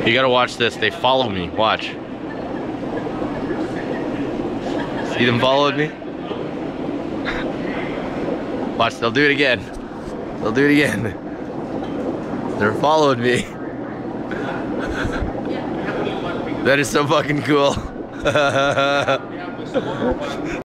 You gotta watch this. They follow me. Watch. See them following me? Watch, they'll do it again. They'll do it again. They're following me. That is so fucking cool.